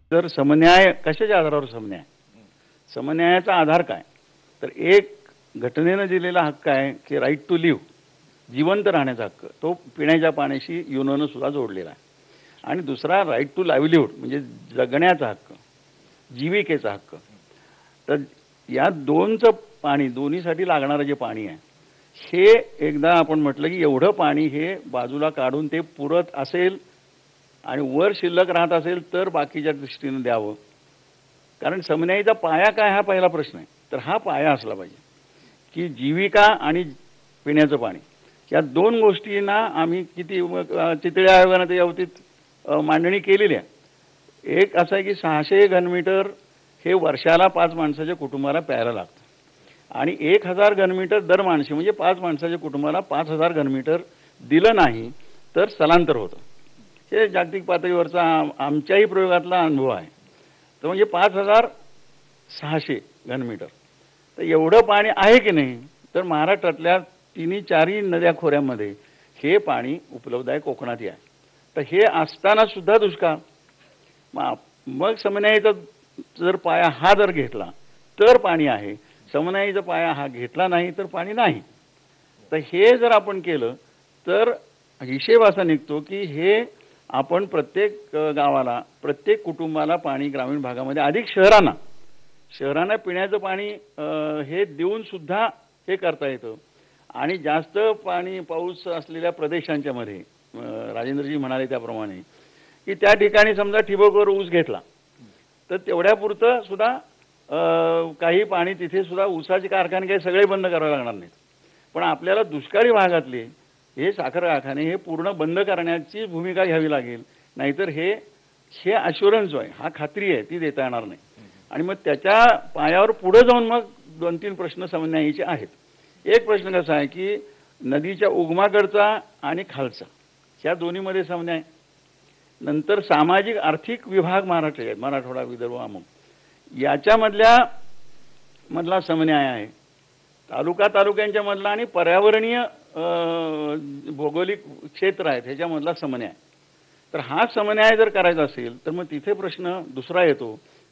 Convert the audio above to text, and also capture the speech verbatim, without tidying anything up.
तर समन्याय कशाच्या आधारावर समन्याय? समन्यायाचा आधार काय? तर एक घटनेनं दिलेला हक्क आहे की राईट टू लिव्ह, जिवंत राहण्याचा हक्क, तो पिण्याच्या पाण्याशी युनोनं सुद्धा जोडलेला आहे. आणि दुसरा राईट टू लाईव्हलीहूड म्हणजे जगण्याचा हक्क, जीविकेचा हक्क. तर या दोनचं पाणी, दोन्हीसाठी लागणारं जे पाणी आहे, हे एकदा आपण म्हटलं की एवढं पाणी हे बाजूला काढून ते पुरत असेल आणि वर शिल्लक राहत असेल तर बाकीच्या दृष्टीनं द्यावं. कारण समन्यायीचा पाया काय हा पहिला प्रश्न आहे. तर हा पाया असला पाहिजे की जीविका आणि पिण्याचं पाणी या दोन गोष्टींना आम्ही किती चितळे आयोगाने त्या बाबतीत मांडणी केलेली आहे. एक असं आहे की सहाशे घनमीटर हे वर्षाला पाच माणसाच्या कुटुंबाला प्यायला लागतं आणि एक हजार घनमीटर दर माणशी म्हणजे पाच माणसाच्या कुटुंबाला पाच हजार घनमीटर दिलं नाही तर स्थलांतर होतं. हे जागतिक पातळीवरचा आमच्याही प्रयोगातला अनुभव आहे. तर म्हणजे पाच हजार सहाशे घनमीटर तर एवढं पाणी आहे की नाही? तर महाराष्ट्रातल्या तिन्ही चारही नद्या खोऱ्यामध्ये हे पाणी उपलब्ध आहे, कोकणातही आहे. तर हे असताना सुद्धा दुष्काळ. मग समन्यायीचा जर पाया हा जर घेतला तर पाणी आहे, समन्यायीचा पाया हा घेतला नाही तर पाणी नाही. तर हे जर आपण केलं तर हिशेब असा निघतो की हे आपण प्रत्येक गावाला, प्रत्येक कुटुंबाला पाणी ग्रामीण भागामध्ये, अधिक शहरांना शहरांना पिण्याचं पाणी हे देऊन सुद्धा हे करता येतं. आणि जास्त पाणी पाऊस असलेल्या प्रदेशांच्या मध्ये राजेंद्रजी म्हणाले त्याप्रमाणे की त्या ठिकाणी समजा ठिबकवर ऊस घेतला तर तेवढ्यापुरतं सुद्धा काही पाणी तिथे सुद्धा ऊसाचे कारखाने काही सगळे बंद करावे लागणार नाहीत. पण आपल्याला दुष्काळी भागातले हे साखर कारखाने हे पूर्ण बंद करण्याची भूमिका घ्यावी लागेल. नाहीतर हे हे अश्युरन्स आहे, हा खात्री आहे, ती देता येणार नाही. आणि मग त्याच्या पायावर पुढे जाऊन मग दोन तीन प्रश्न समन्यायीचे आहेत. एक प्रश्न कसा आहे की नदीच्या उगमाकडचा आणि खालचा ह्या दोन्हीमध्ये समन्याय. नंतर सामाजिक आर्थिक विभाग महाराष्ट्र आहेत, मराठवाडा, विदर्भ, अमुक याच्यामधल्या मधला समन्याय आहे. तालुका तालुक्यांच्या मधला आणि पर्यावरणीय भौगोलिक क्षेत्र आहेत ह्याच्यामधला समन्याय. तर हा समन्याय जर करायचा असेल तर मग तिथे प्रश्न दुसरा येतो